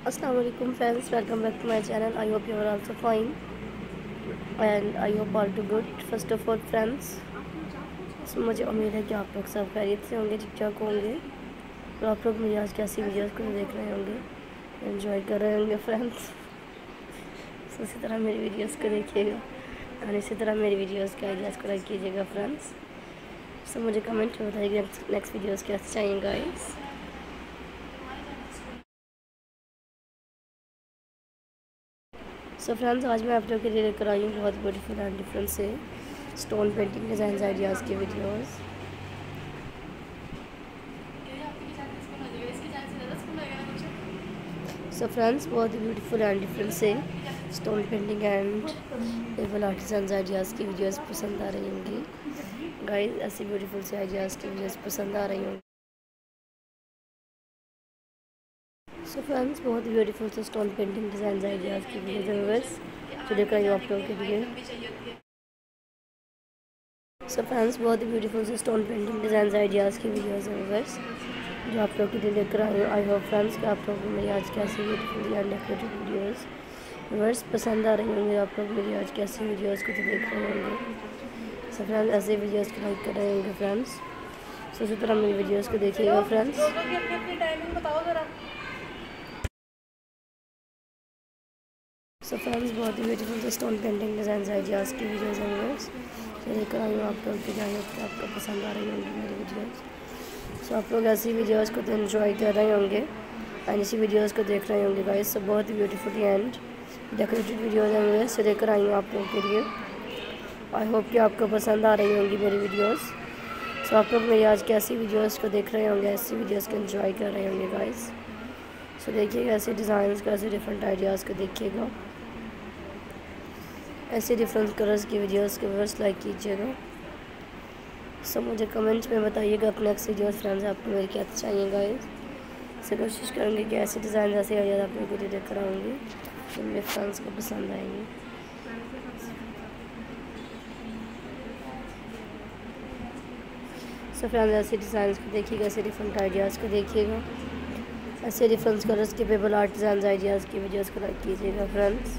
अस्सलाम वालेकुम friends, welcome back to my channel. I hope you are also fine and I hope all to good. First of all friends, मुझे उम्मीद है कि आप लोग सब खैरियत से होंगे, ठीक ठाक होंगे और आप लोग मेरी आज कैसी वीडियोस को देख रहे होंगे, एंजॉय कर रहे होंगे फ्रेंड्स। तो इसी तरह मेरी वीडियोस को देखिएगा और इसी तरह मेरी वीडियोस के आइडियाज़ को लाइक कीजिएगा फ्रेंड्स। सो मुझे कमेंट में बताइएगा नेक्स्ट वीडियोस कैसे चाहिए गाइस। सो फ्रेंड्स, आज मैं आप लोगों के लिए लेकर आई हूँ बहुत ब्यूटीफुल एंड डिफरेंट से स्टोन पेंटिंग डिज़ाइन आइडियाज़ के वीडियोस। सो फ्रेंड्स, बहुत ही ब्यूटीफुल एंड डिफरेंट से stone painting and table artisan ideas की वीडियोस पसंद आ रही होंगी गाइस। ऐसी ब्यूटीफुल से आइडियाज़ की वीडियोस पसंद आ रही होंगी। सो फ्रेंड्स, बहुत ही ब्यूटीफुल से स्टोन पेंटिंग डिज़ाइन आइडियाज़ की वीडियोस जो लेकर आई हूँ आप लोगों के लिए। सो फ्रेंड्स, बहुत ही ब्यूटीफुल से स्टोन पेंटिंग डिज़ाइन आइडियाज़ की वीडियोस व्यूअर्स जो आप लोगों के लिए लेकर आई हूँ। आई होप फ्रेंड्स कि आप लोगों को मेरी आज कैसी beautiful and decorated videos viewers पसंद आ रही होंगी। आप लोग मेरी आज कैसी वीडियोस को तो देख रहे होंगे। सो फ्रेंड्स, ऐसे वीडियोस को लाइक कर रहे होंगे फ्रेंड्स। सो इसी तरह मेरी वीडियोस को देखिएगा फ्रेंड्स। सो फ्रेंड्स, बहुत ही ब्यूटीफुल से स्टोन पेंटिंग डिज़ाइन आइडियाज़ की वीडियोस हैं व्यूअर्स जो लेकर आई हूँ आप लोग की। जान कि आपको पसंद आ रही होंगी मेरी वीडियोस। सो आप लोग ऐसी वीडियोस को तो एंजॉय कर रहे होंगे एंड इसी वीडियोस को देख रहे होंगे गाइस। सो बहुत ही ब्यूटीफुल एंड डेकोरेटेड वीडियोस हैं व्यूअर्स से लेकर आई हूँ आप लोगों के लिए। आई होप कि आपको पसंद आ रही होंगी मेरी वीडियोस। सो आप लोग मेरी आज कैसी वीडियोस को देख रहे होंगे, ऐसी वीडियोस को एंजॉय कर रहे होंगे गाइस। सो देखिएगा ऐसे डिज़ाइंस का, ऐसे डिफरेंट आइडियाज़ को देखिएगा, ऐसे डिफरेंट कलर्स की वीडियोस के व्यूअर्स लाइक कीजिएगा। सो मुझे कमेंट्स में बताइएगा अपने नेक्स्ट वीडियोस फ्रेंड्स आपको मेरे क्या चाहिए गाइस। से कोशिश करूँगी कि ऐसे डिज़ाइन ऐसे आइडियाज आप लोगों को लेकर आऊँगी जो मेरे फ्रेंड्स को पसंद आएंगे। सो फ्रेंड्स, ऐसे डिज़ाइन को देखिएगा, ऐसे डिफरेंट आइडियाज़ को देखिएगा, ऐसे डिफरेंट कलर्स के पेपर आर्ट डिज़ाइन आइडियाज़ की वीडियोस को लाइक कीजिएगा फ्रेंड्स।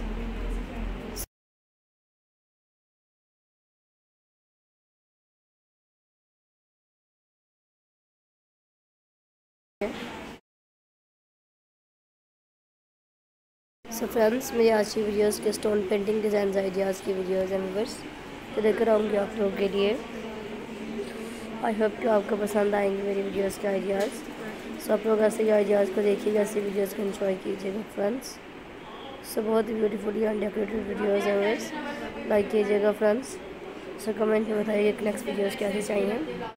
सो फ्रेंड्स, मेरी आज की वीडियोस के स्टोन पेंटिंग डिज़ाइन आइडियाज़ की वीडियोस हैं व्यूअर्स तो लेकर आऊँगी आप लोगों के लिए। आई होप कि आपको पसंद आएंगे मेरी वीडियोस के आइडियाज़। सो आप लोग ऐसे ही आइडियाज़ को देखिएगा, ऐसी वीडियोस को एंजॉय कीजिएगा फ्रेंड्स। सो बहुत ही ब्यूटीफुल एंड डेकोरेटेड वीडियोस हैं व्यूअर्स, लाइक कीजिएगा फ्रेंड्स। सो कमेंट में बताइए कि नेक्स्ट वीडियोस कैसी चाहिए।